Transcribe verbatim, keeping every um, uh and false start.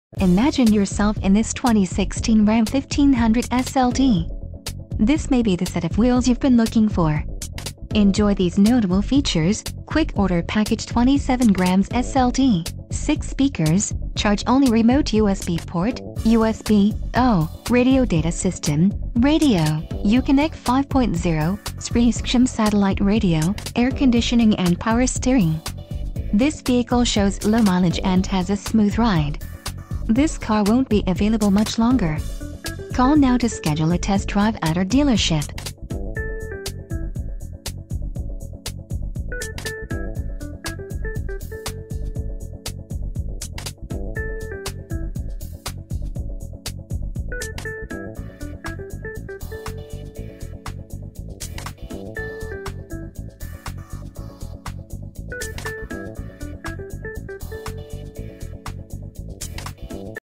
Imagine yourself in this twenty sixteen Ram fifteen hundred S L T. This may be the set of wheels you've been looking for. Enjoy these notable features: quick order package twenty-seven grams S L T, six speakers, charge-only remote U S B port, U S B O, radio data system, radio, Uconnect five point oh, SIRIUSXM Satellite Radio, air conditioning and power steering. This vehicle shows low mileage and has a smooth ride. This car won't be available much longer. Call now to schedule a test drive at our dealership.